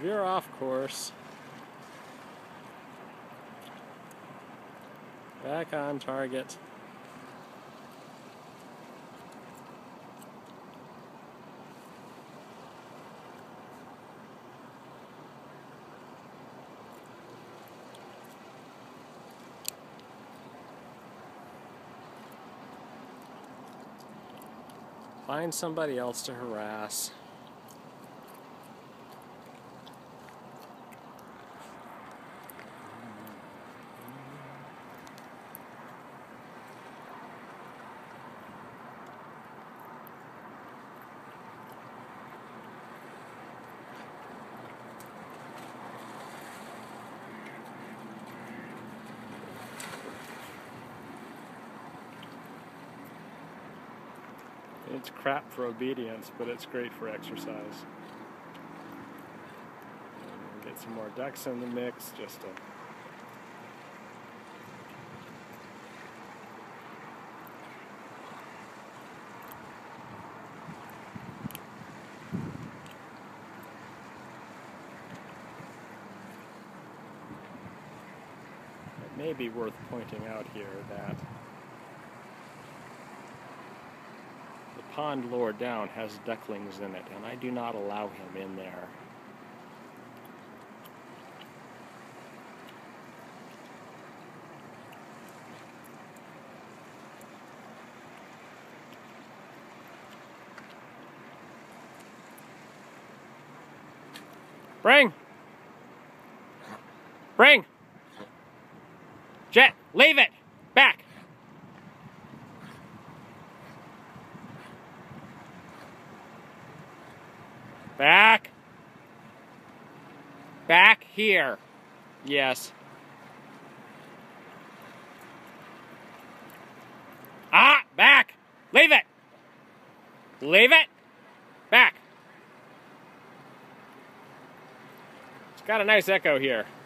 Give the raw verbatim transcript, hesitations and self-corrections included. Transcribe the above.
Veer off course. Back on target. Find somebody else to harass. It's crap for obedience, but it's great for exercise. Get some more ducks in the mix, just to It may be worth pointing out here that the pond lower down has ducklings in it, and I do not allow him in there. Bring! Bring! Jet, leave it! Back! Back! Back here. Yes. Ah! Back! Leave it! Leave it! Back! It's got a nice echo here.